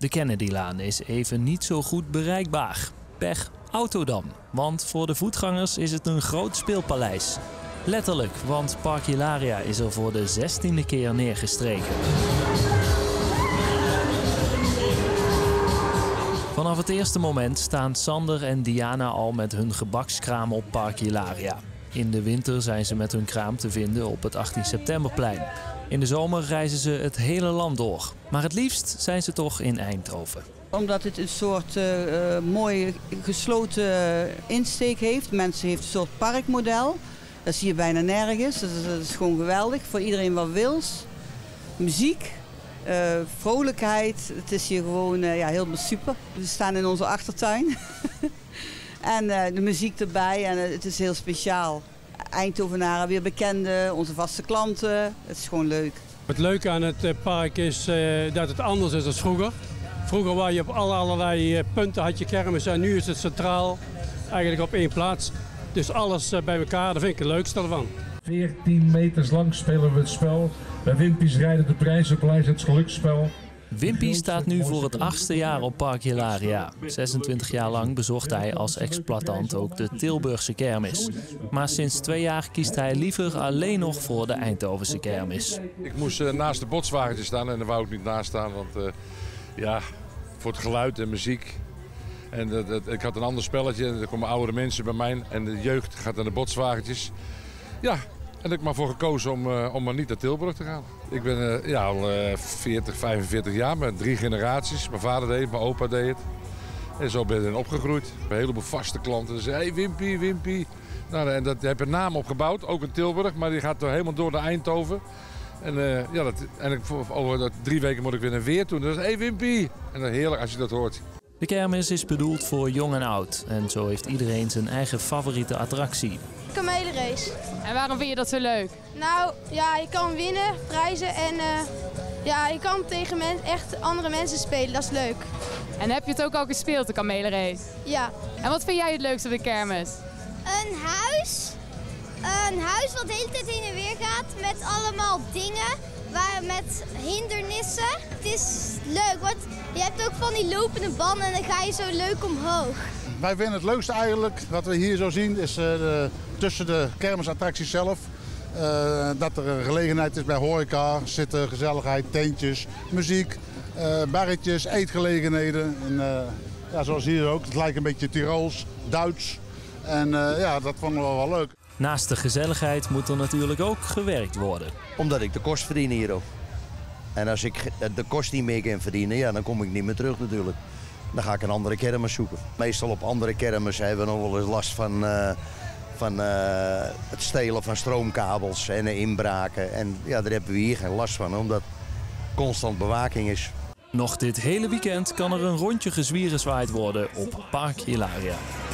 De Kennedylaan is even niet zo goed bereikbaar. Pech auto dan, want voor de voetgangers is het een groot speelpaleis. Letterlijk, want Park Hilaria is er voor de 16e keer neergestreken. Vanaf het eerste moment staan Sander en Diana al met hun gebakskraam op Park Hilaria. In de winter zijn ze met hun kraam te vinden op het 18 septemberplein. In de zomer reizen ze het hele land door. Maar het liefst zijn ze toch in Eindhoven. Omdat het een soort mooie gesloten insteek heeft. Mensen heeft een soort parkmodel. Dat zie je bijna nergens. Dat is gewoon geweldig. Voor iedereen wat wils. Muziek, vrolijkheid. Het is hier gewoon helemaal super. We staan in onze achtertuin. En de muziek erbij. En het is heel speciaal. Eindhovenaren weer bekenden, onze vaste klanten. Het is gewoon leuk. Het leuke aan het park is dat het anders is dan vroeger. Vroeger was je op allerlei punten had je kermis en nu is het centraal eigenlijk op één plaats. Dus alles bij elkaar, dat vind ik het leukste ervan. 14 meters lang spelen we het spel. Bij Wimpy's rijden de prijzenpaleis het geluksspel. Wimpy staat nu voor het 8e jaar op Park Hilaria. 26 jaar lang bezocht hij als exploitant ook de Tilburgse kermis. Maar sinds 2 jaar kiest hij liever alleen nog voor de Eindhovense kermis. Ik moest naast de botswagentjes staan en daar wou ik niet naast staan. Want voor het geluid en muziek. En ik had een ander spelletje en er komen oudere mensen bij mij. En de jeugd gaat naar de botswagentjes. Ja, en ik heb maar voor gekozen om maar niet naar Tilburg te gaan. Ik ben al 40, 45 jaar met 3 generaties. Mijn vader deed het, mijn opa deed het. En zo ben ik opgegroeid. Een heleboel vaste klanten. Ze zeiden, hey Wimpy, Wimpy. Nou, en dat heb een naam opgebouwd, ook in Tilburg. Maar die gaat helemaal door naar Eindhoven. En over 3 weken moet ik weer naar Weer toe. Dus hey Wimpy. En dan heerlijk als je dat hoort. De kermis is bedoeld voor jong en oud. En zo heeft iedereen zijn eigen favoriete attractie. Kamelenrace. En waarom vind je dat zo leuk? Nou, ja, je kan winnen, prijzen en je kan tegen echt andere mensen spelen. Dat is leuk. En heb je het ook al gespeeld, de kamelenrace? Ja. En wat vind jij het leukste op de kermis? Een huis. Een huis wat de hele tijd heen en weer gaat met allemaal dingen. Met hindernissen. Het is leuk, want je hebt ook van die lopende banden en dan ga je zo leuk omhoog. Wij vinden het leukste eigenlijk, wat we hier zo zien, is tussen de kermisattracties zelf. Dat er een gelegenheid is bij horeca, zitten, gezelligheid, tentjes, muziek, barretjes, eetgelegenheden. En, zoals hier ook, het lijkt een beetje Tirools, Duits. En dat vonden we wel leuk. Naast de gezelligheid moet er natuurlijk ook gewerkt worden. Omdat ik de kost verdien hier ook. En als ik de kost niet meer kan verdienen, dan kom ik niet meer terug natuurlijk. Dan ga ik een andere kermis zoeken. Meestal op andere kermissen hebben we nog wel eens last van het stelen van stroomkabels en inbraken. En daar hebben we hier geen last van, omdat constant bewaking is. Nog dit hele weekend kan er een rondje gezwierenzwaaid worden op Park Hilaria.